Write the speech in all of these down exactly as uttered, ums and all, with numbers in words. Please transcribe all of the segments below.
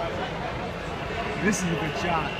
This is a good shot.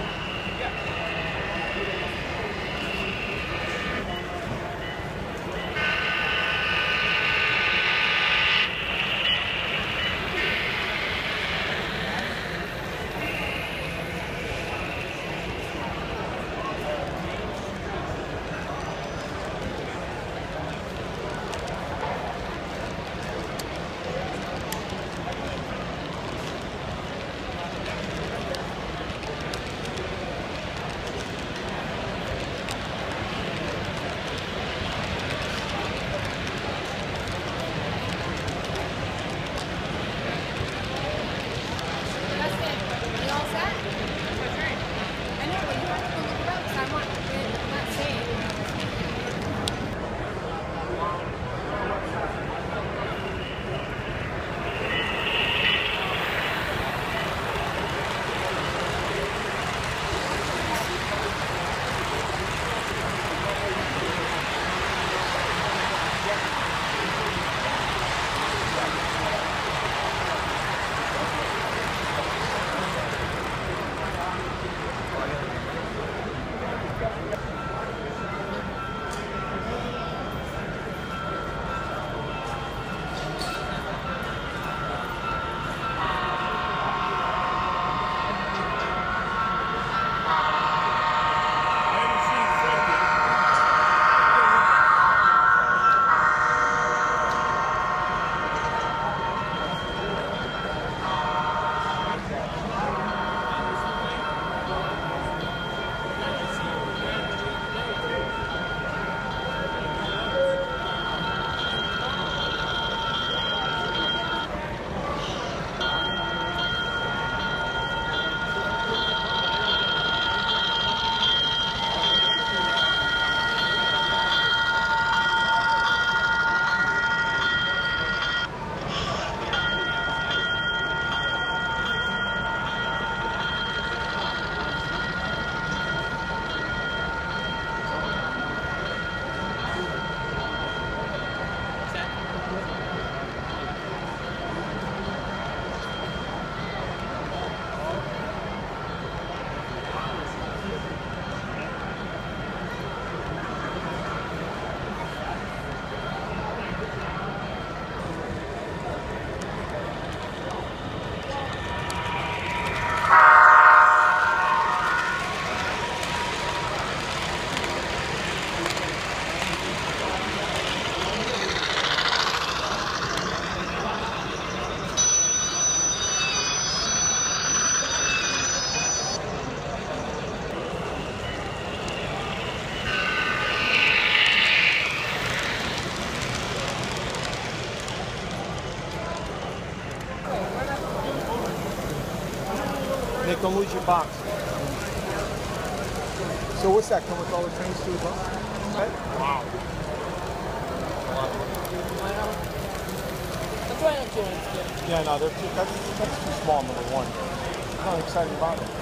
Nick, don't lose your box. So what's that? Come with all the trains too as well? Okay. Wow. That's why I'm doing it. Yeah, no, they're too, that's, that's too small, number one. I'm not excited about it.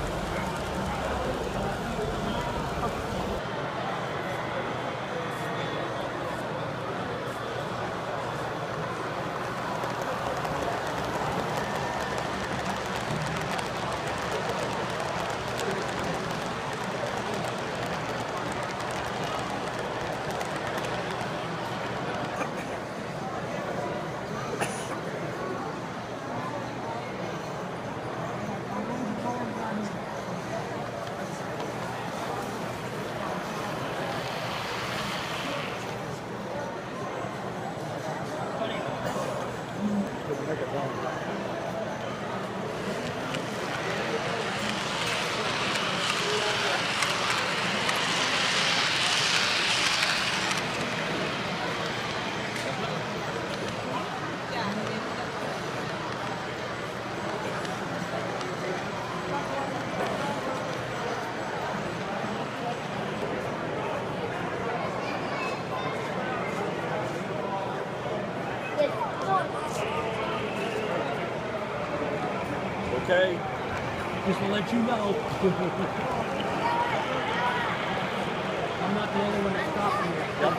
Okay. Just to let you know. I'm not the only one that's stopping you. Yep.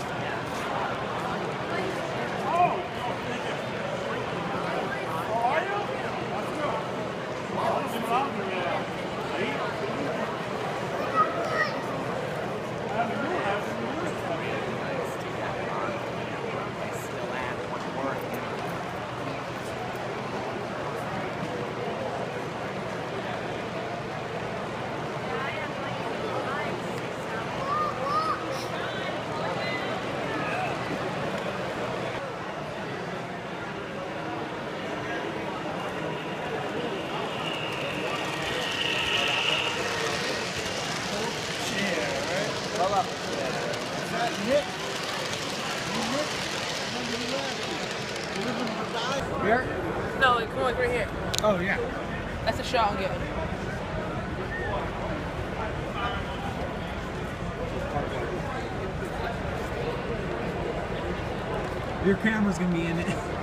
Oh! How are you? Here? No, like, come like right here. Oh, yeah. That's the shot I'm getting. Your camera's gonna be in it.